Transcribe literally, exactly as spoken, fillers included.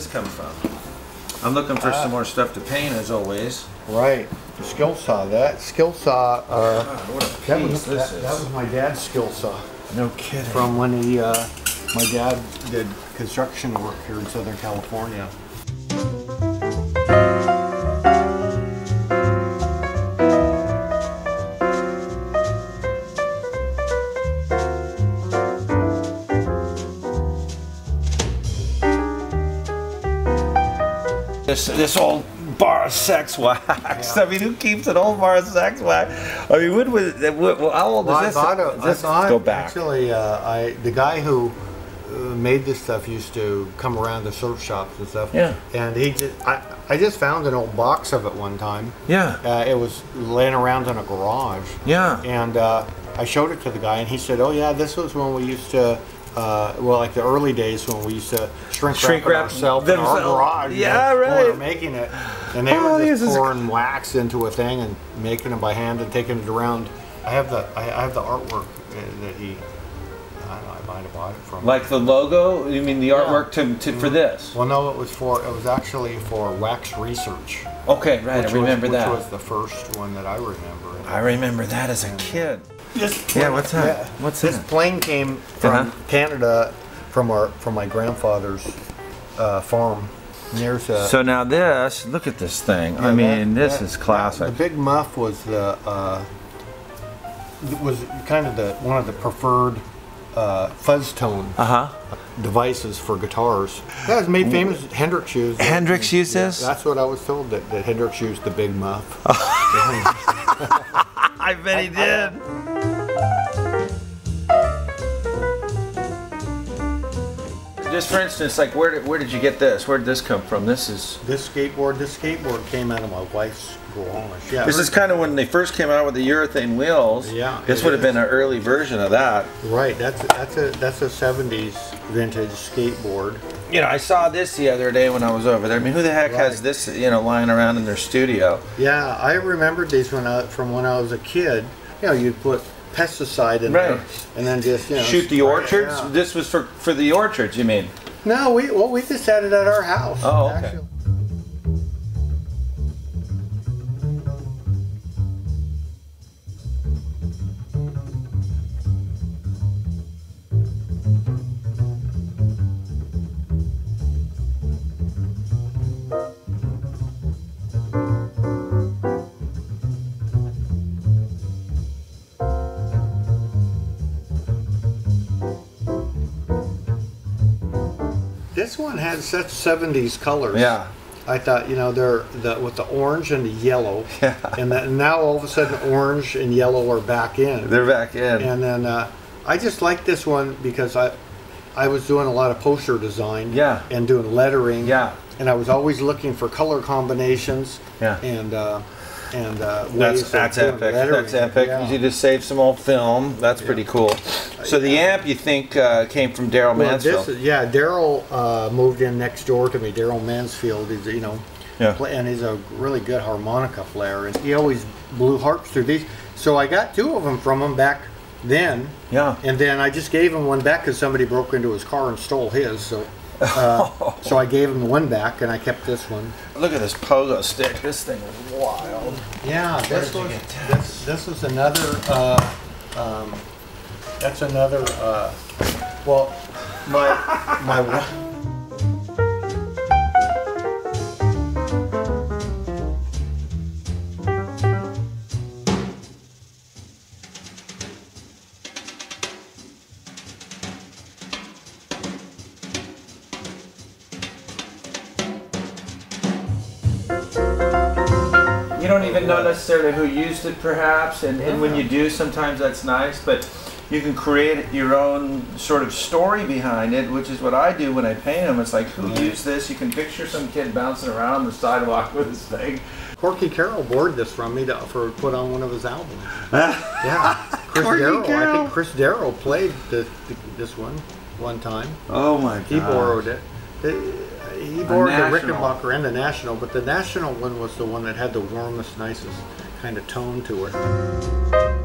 this come from? I'm looking for uh, some more stuff to paint as always. Right. The skill saw. That skill saw. Uh, God, what a piece that was this that, is. that was my dad's skill saw. No kidding. From when he, uh, my dad did construction work here in Southern California. This this old bar of sex wax. Yeah. I mean, who keeps an old bar of sex wax? I mean, when was well, how old well, is this? I bought a, this I bought, go back. Actually, uh, I the guy who uh, made this stuff used to come around to surf shops and stuff. Yeah. And he just, I I just found an old box of it one time. Yeah. Uh, it was laying around in a garage. Yeah. And uh, I showed it to the guy, and he said, "Oh yeah, this was when we used to." Uh, well, like the early days when we used to shrink, shrink wrap ourselves in our garage. Yeah, you know, right. When we were making it, and they oh, were just pouring wax into a thing and making it by hand and taking it around. I have the I have the artwork that he. I don't know. I might have bought it from. Like the logo? You mean the artwork yeah. to, to for this? Well, no, it was for it was actually for wax research. Okay, right. I remember was, that. Which was the first one that I remember. I remember that as a kid. This, yeah, what's that? Yeah. What's this that? plane came from uh-huh. Canada, from our from my grandfather's uh, farm. There's a, so now this, look at this thing. Yeah, I mean, that, this that, is classic. The big muff was the uh, was kind of the one of the preferred uh, fuzz tone uh-huh. devices for guitars. That was made famous. Hendrix used. Hendrix used this. Yeah, that's what I was told, that, that Hendrix used the big muff. I bet he did. Just for instance, like where did, where did you get this? Where did this come from? This is this skateboard. This skateboard came out of my wife's garage. Yeah. This is kind of when they first came out with the urethane wheels. Yeah. This would have been an early version of that. Right. That's a, that's a that's a seventies vintage skateboard. You know, I saw this the other day when I was over there. I mean, who the heck right. has this, you know, lying around in their studio? Yeah, I remembered these when I, from when I was a kid. You know, you'd put pesticide in right. there, and then just you know shoot the orchards. Yeah. This was for for the orchards, you mean? No, we well we just had it at our house. Oh, okay. Actually. This one had such seventies colors. Yeah. I thought, you know, they're the with the orange and the yellow. Yeah. And that, now all of a sudden orange and yellow are back in. They're back in. And then uh, I just like this one because I I was doing a lot of poster design. Yeah. And doing lettering. Yeah. And I was always looking for color combinations. Yeah. And uh, and uh, that's ways that's of epic. lettering. That's epic. Yeah. You just save some old film. That's yeah. pretty cool. So the amp you think uh, came from Daryl well, Mansfield? This is, yeah, Daryl uh, moved in next door to me. Daryl Mansfield, he's you know, yeah. play, and he's a really good harmonica player, and he always blew harps through these. So I got two of them from him back then. Yeah. And then I just gave him one back because somebody broke into his car and stole his. So. Uh, so I gave him the one back, and I kept this one. Look at this pogo stick. This thing is wild. Yeah, this was this, this was another. Uh, um, that's another. Uh, well, my my. You don't even know necessarily who used it, perhaps, and, and when you do, sometimes that's nice, but you can create your own sort of story behind it, which is what I do when I paint them. It's like, who used this? You can picture some kid bouncing around on the sidewalk with this thing. Corky Carroll borrowed this from me to, for put on one of his albums. Yeah, Chris Darrow. I think Chris Darrow played the, the, this one one time. Oh my God! He borrowed it. it He borrowed the Rickenbacker and the National, but the National one was the one that had the warmest, nicest kind of tone to it.